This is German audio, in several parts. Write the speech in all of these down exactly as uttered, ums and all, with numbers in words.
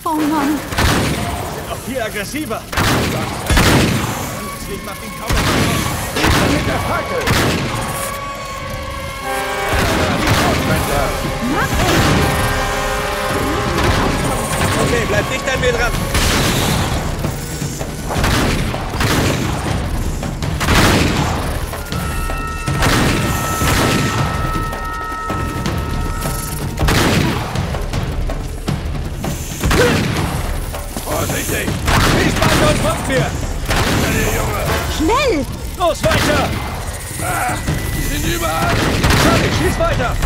Oh Mann. Noch viel aggressiver. Deswegen macht ihn kaum etwas. Mit der Fackel! Okay, bleib dicht an mir dran. Vorsichtig! Schießband und folgt mir! Hinter dir, Junge! Schnell! Los, weiter! Ah, die sind überall! Charlie, schieß weiter!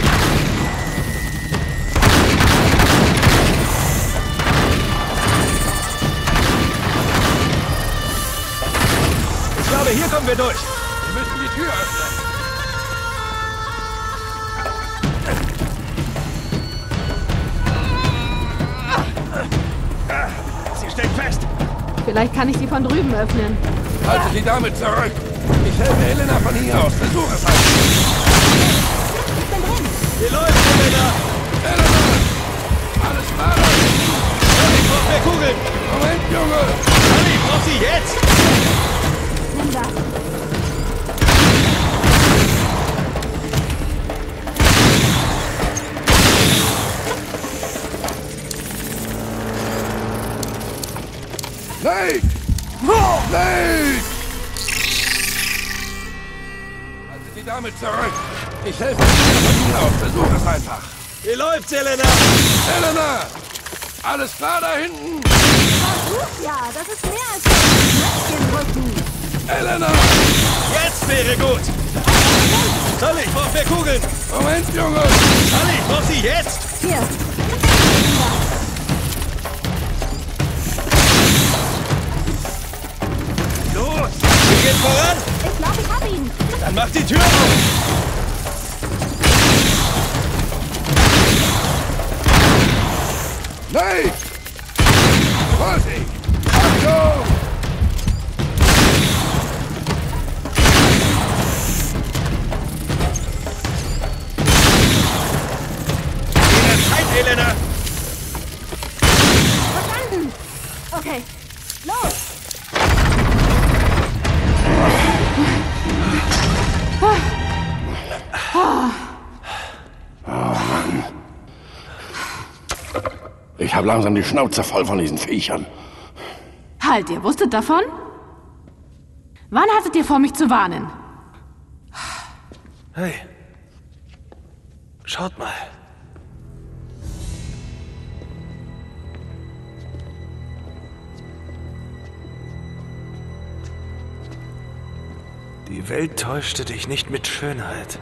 Ich glaube, hier kommen wir durch. Wir müssen die Tür öffnen. Sie steckt fest. Vielleicht kann ich sie von drüben öffnen. Halte die Dame zurück! Ich helfe Helena von hier aus. Versuch es halt! Wie läuft's, Helena? Helena! Alles klar! Charlie, braucht mehr Kugeln. Moment, Junge! Charlie, braucht sie jetzt? Nimm das. Nate! Nate! Halte die Dame zurück! Ich helfe Helena von hier aus. Versuch es einfach! Wie läuft's, Helena? Helena! Alles klar da hinten? Gut, ja, das ist mehr als ein Rücken. Helena! Jetzt wäre gut. Charlie, ich brauch mehr Kugeln. Moment, Junge! Charlie, ich brauch sie jetzt. Hier. Los, wir gehen voran. Ich glaube, ich hab ihn. Dann mach die Tür auf. Nate! Vorsicht! Achtung! Keine Zeit, Helena. Verstanden. Okay. Los. Ich habe langsam die Schnauze voll von diesen Viechern. Halt, ihr wusstet davon? Wann hattet ihr vor, mich zu warnen? Hey. Schaut mal. Die Welt täuschte dich nicht mit Schönheit.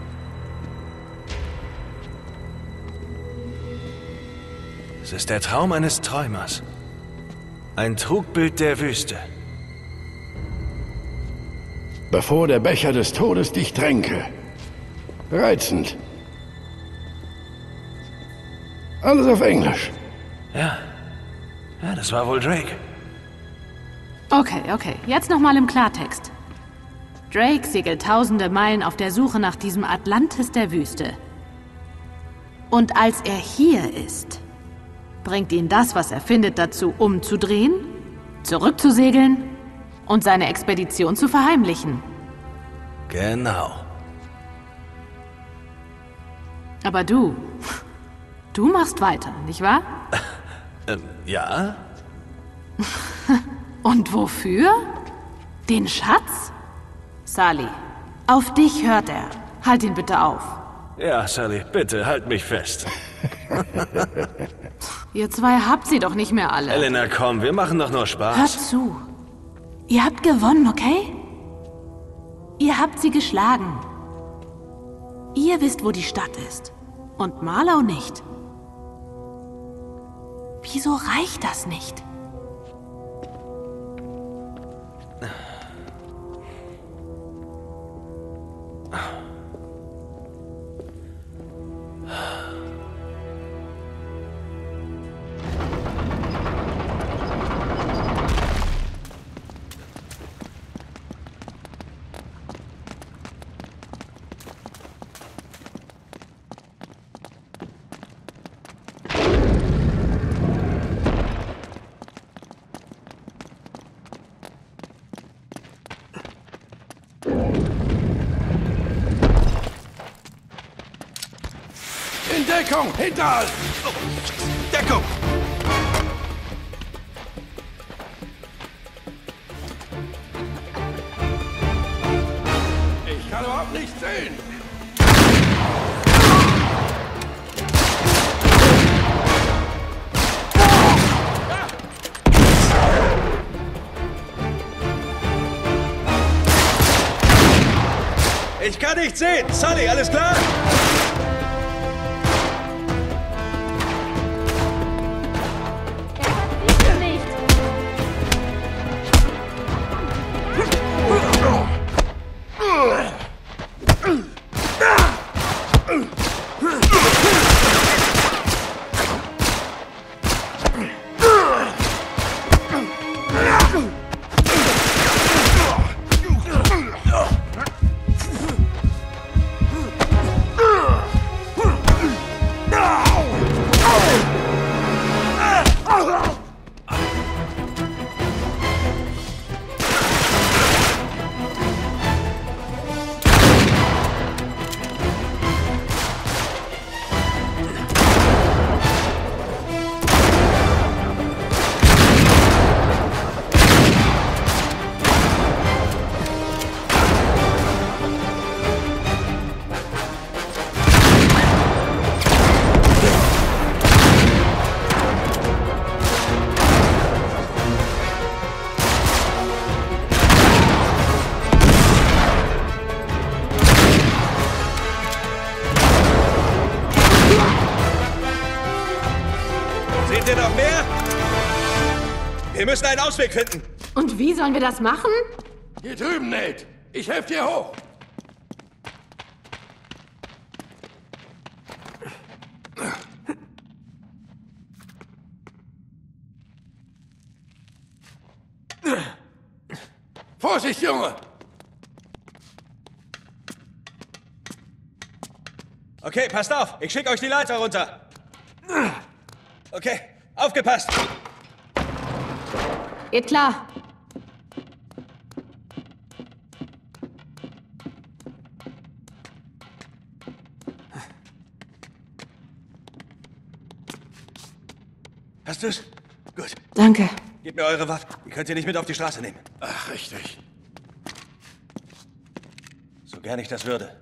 Es ist der Traum eines Träumers. Ein Trugbild der Wüste. Bevor der Becher des Todes dich tränke. Reizend. Alles auf Englisch. Ja. Ja, das war wohl Drake. Okay, okay. Jetzt nochmal im Klartext. Drake segelt tausende Meilen auf der Suche nach diesem Atlantis der Wüste. Und als er hier ist, bringt ihn das, was er findet, dazu, umzudrehen, zurückzusegeln und seine Expedition zu verheimlichen. Genau. Aber du, du machst weiter, nicht wahr? Ähm, ja? Und wofür? Den Schatz? Sally, auf dich hört er. Halt ihn bitte auf. Ja, Sally, bitte, halt mich fest. Ihr zwei habt sie doch nicht mehr alle. Helena, komm, wir machen doch nur Spaß. Hört zu. Ihr habt gewonnen, okay? Ihr habt sie geschlagen. Ihr wisst, wo die Stadt ist. Und Marlow nicht. Wieso reicht das nicht? Deckung! Hinter uns! Oh, Deckung! Ich kann überhaupt nichts sehen! Ich kann nichts sehen! Sully, alles klar? Seht ihr noch mehr? Wir müssen einen Ausweg finden. Und wie sollen wir das machen? Hier drüben, Nate! Ich helfe dir hoch! Vorsicht, Junge! Okay, passt auf. Ich schicke euch die Leiter runter. Okay, aufgepasst. Geht klar. Hast du's? Gut. Danke. Gebt mir eure Waffe. Die könnt ihr nicht mit auf die Straße nehmen. Ach, richtig. So gern ich das würde.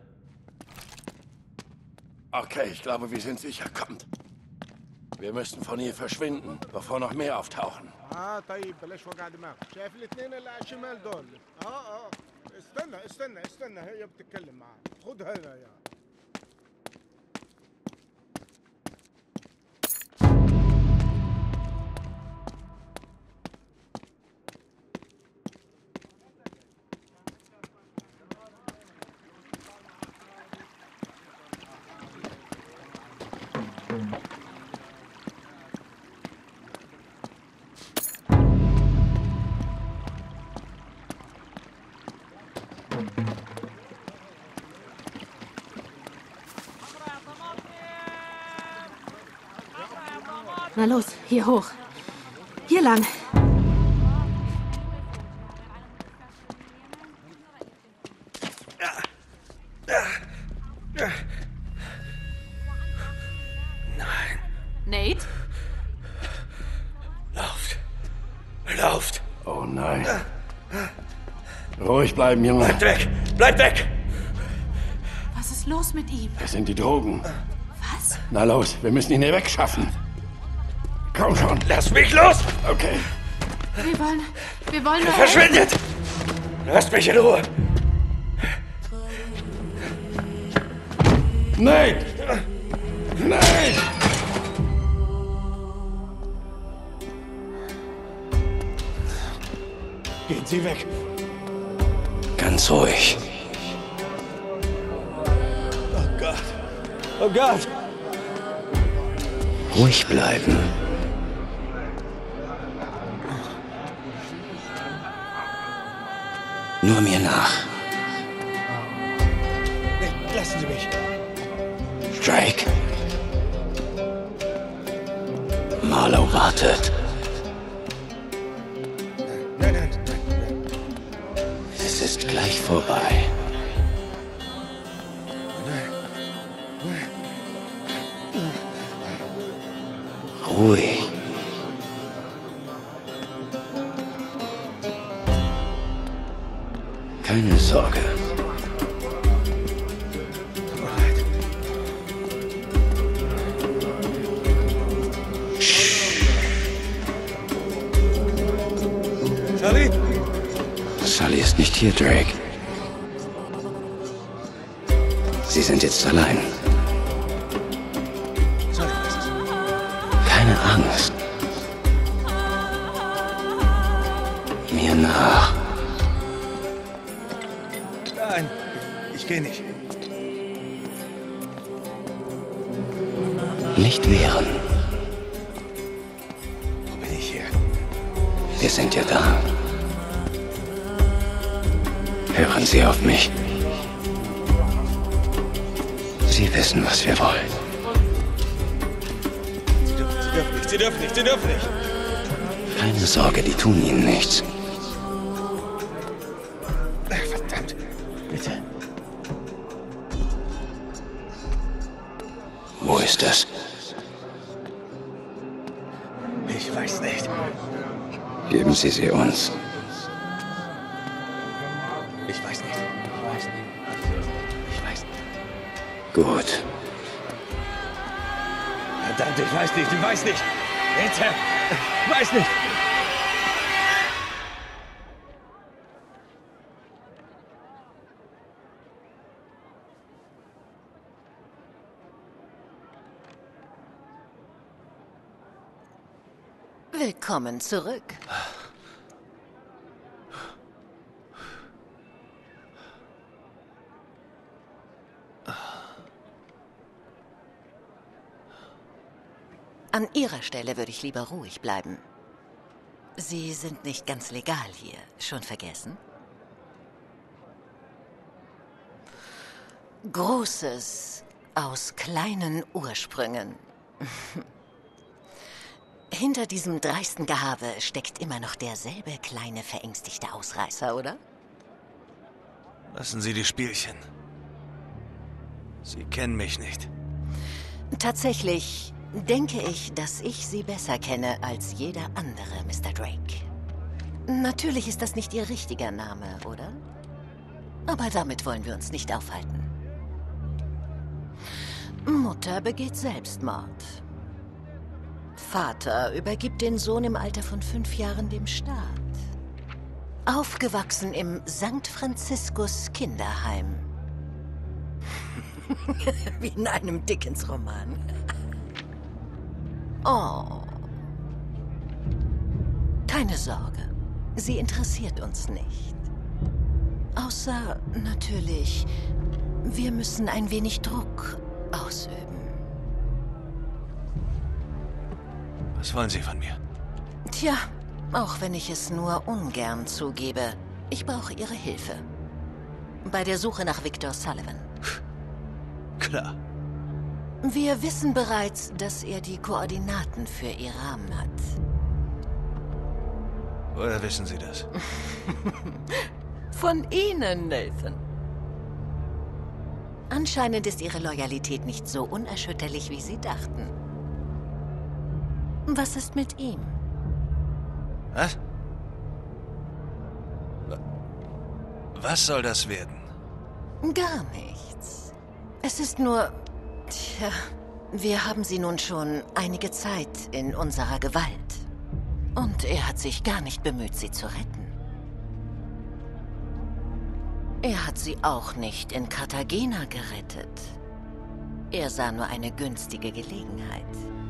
Okay, ich glaube, wir sind sicher. Kommt. Wir müssen von hier verschwinden, bevor noch mehr auftauchen. اه طيب بلاش وجع دماغ. شايف الاثنين اللي على الشمال دول؟ اه اه استنى استنى استنى هي بتتكلم معاك. خدها هنا يا. Na los, hier hoch. Hier lang. Nein. Nate? Lauft. Lauft. Oh nein. Ruhig bleiben, Junge. Bleibt weg. Bleibt weg. Was ist los mit ihm? Das sind die Drogen. Was? Na los, wir müssen ihn hier wegschaffen. Komm schon. Lass mich los. Okay. Wir wollen... Wir wollen nur... Verschwindet. Lasst mich in Ruhe. Nate! Nate! Gehen Sie weg. Ganz ruhig. Oh Gott. Oh Gott. Ruhig bleiben. Nur mir nach. Nee, lassen Sie mich. Drake. Marlowe wartet. Nein, nein, nein. Es ist gleich vorbei. Nein. Nein. Ruhig. Keine Sorge. Sully? Sully ist nicht hier, Drake. Sie sind jetzt allein. Sully, was ist? Keine Angst. Mir nach. Nein, ich gehe nicht. Nicht wehren. Wo bin ich hier? Wir sind ja da. Hören Sie auf mich. Sie wissen, was wir wollen. Sie dürfen, Sie dürfen nicht, Sie dürfen nicht, Sie dürfen nicht. Keine Sorge, die tun Ihnen nichts. Verdammt. Bitte. Wo ist das? Ich weiß nicht. Geben Sie sie uns. Ich weiß nicht. Ich weiß nicht. Ich weiß nicht. Gut. Verdammt, ich weiß nicht, ich weiß nicht. Bitte. Ich weiß nicht. Willkommen zurück. An Ihrer Stelle würde ich lieber ruhig bleiben. Sie sind nicht ganz legal hier. Schon vergessen? Großes aus kleinen Ursprüngen. Hinter diesem dreisten Gehabe steckt immer noch derselbe kleine, verängstigte Ausreißer, oder? Lassen Sie die Spielchen. Sie kennen mich nicht. Tatsächlich denke ich, dass ich Sie besser kenne als jeder andere, Mister Drake. Natürlich ist das nicht Ihr richtiger Name, oder? Aber damit wollen wir uns nicht aufhalten. Mutter begeht Selbstmord. Vater übergibt den Sohn im Alter von fünf Jahren dem Staat. Aufgewachsen im Sankt Franziskus Kinderheim. Wie in einem Dickens-Roman. Oh. Keine Sorge. Sie interessiert uns nicht. Außer, natürlich, wir müssen ein wenig Druck ausüben. Was wollen Sie von mir? Tja, auch wenn ich es nur ungern zugebe, ich brauche Ihre Hilfe. Bei der Suche nach Victor Sullivan. Klar. Wir wissen bereits, dass er die Koordinaten für Iram hat. Woher wissen Sie das? Von Ihnen, Nathan. Anscheinend ist Ihre Loyalität nicht so unerschütterlich, wie Sie dachten. Was ist mit ihm? Was? Was soll das werden? Gar nichts. Es ist nur... Tja, wir haben sie nun schon einige Zeit in unserer Gewalt. Und er hat sich gar nicht bemüht, sie zu retten. Er hat sie auch nicht in Cartagena gerettet. Er sah nur eine günstige Gelegenheit.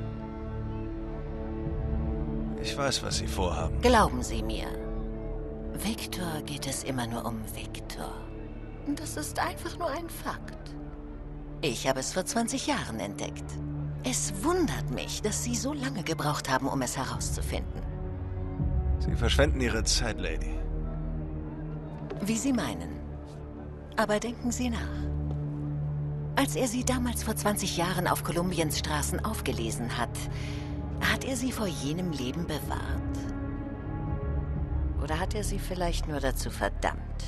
Ich weiß, was Sie vorhaben. Glauben Sie mir, Victor geht es immer nur um Victor. Das ist einfach nur ein Fakt. Ich habe es vor zwanzig Jahren entdeckt. Es wundert mich, dass Sie so lange gebraucht haben, um es herauszufinden. Sie verschwenden Ihre Zeit, Lady. Wie Sie meinen. Aber denken Sie nach. Als er Sie damals vor zwanzig Jahren auf Kolumbiens Straßen aufgelesen hat, hat er Sie vor jenem Leben bewahrt? Oder hat er Sie vielleicht nur dazu verdammt?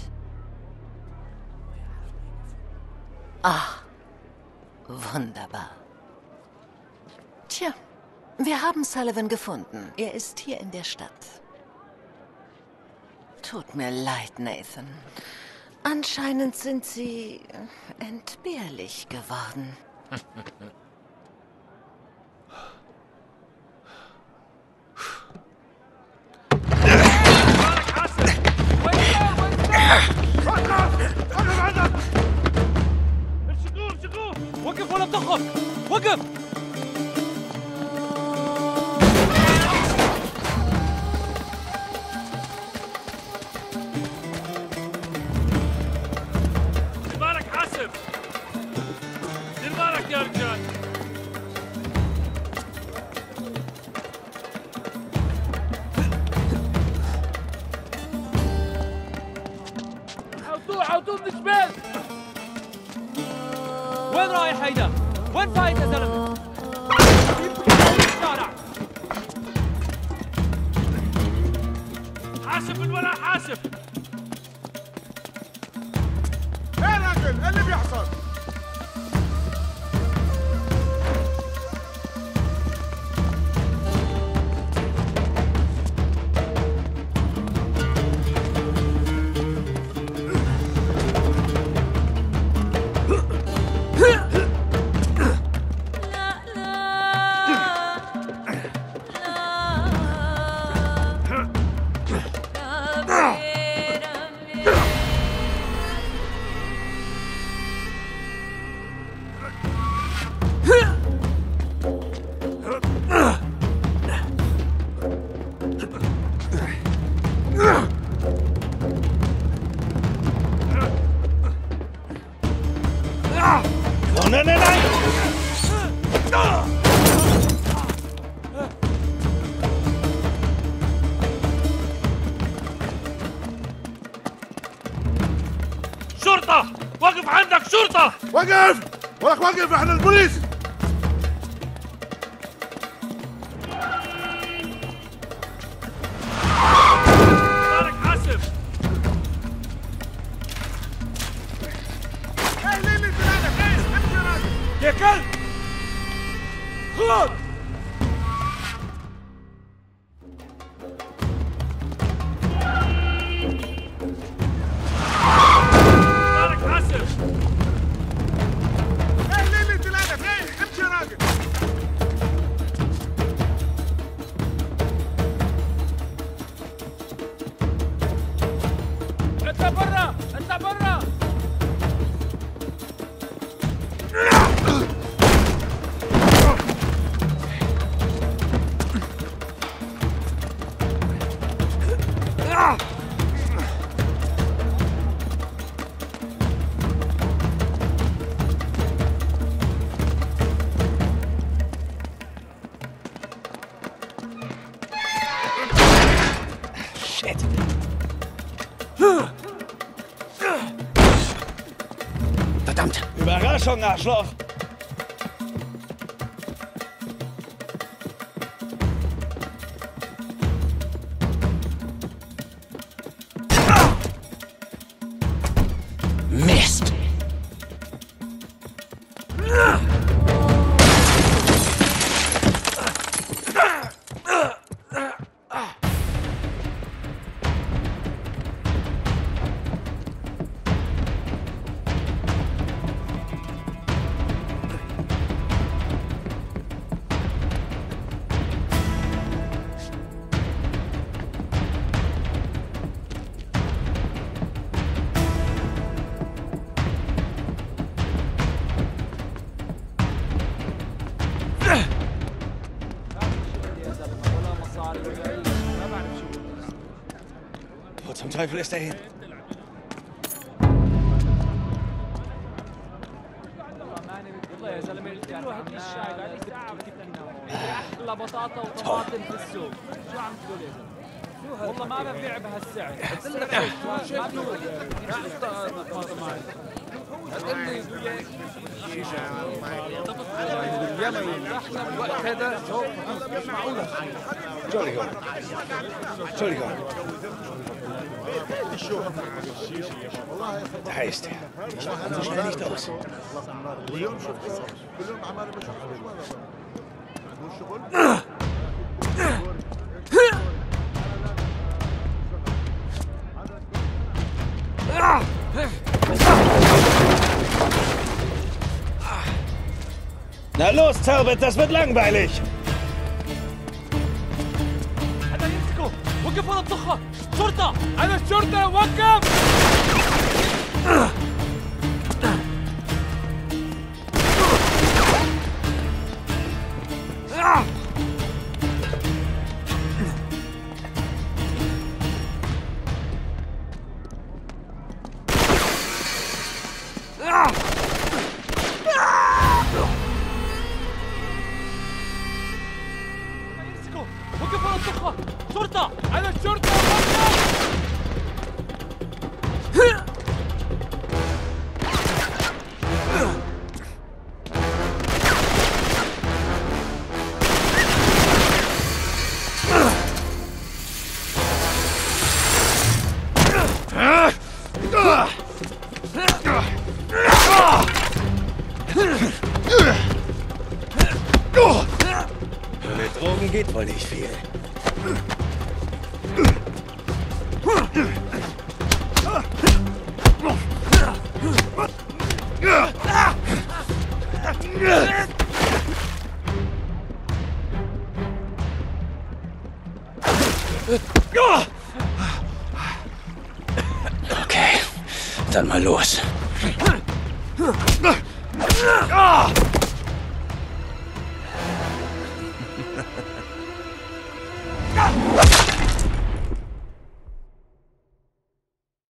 Ah, wunderbar. Tja, Wir haben Sullivan gefunden. Er ist hier in der Stadt. Tut mir leid, Nathan. Anscheinend sind Sie entbehrlich geworden. وقف ولا تخرج وقف دير بالك حاسب دير بالك يا رجال عودوه عودوه من الجبال وين رايح هيدا؟ وين فايت يا زلمه؟ الشارع حاسب من ولا حاسب ايه يا راجل ايه اللي بيحصل؟ شرطة! وقف عندك شرطة! وقف! ولك وقف احنا البوليس! بالك حاسب! ايه ليه اللي تنادك؟ ايه امشي يا راجل! يا كلب! خذ! Verdammt! Überraschung, Arschloch! Mist! Wo zum Teufel ist er hin? بطاطا وطماطم في السوق شو عم تقول يا زلمه والله ما ببيع بهالسعر قلت لك ما بقول طماطم معي قلت لي احنا بالوقت هذا مش معقوله Entschuldigung. Entschuldigung. Da ist er. Ich komme so schnell nicht aus. Na los, Talbot, das wird langweilig. هذا يمسكه وقف ورا الضخة شرطة أنا الشرطة وقف وقف ورا الضخة شرطة أنا الشرطة وقف Mit Drogen geht wohl nicht viel. Okay, dann mal los.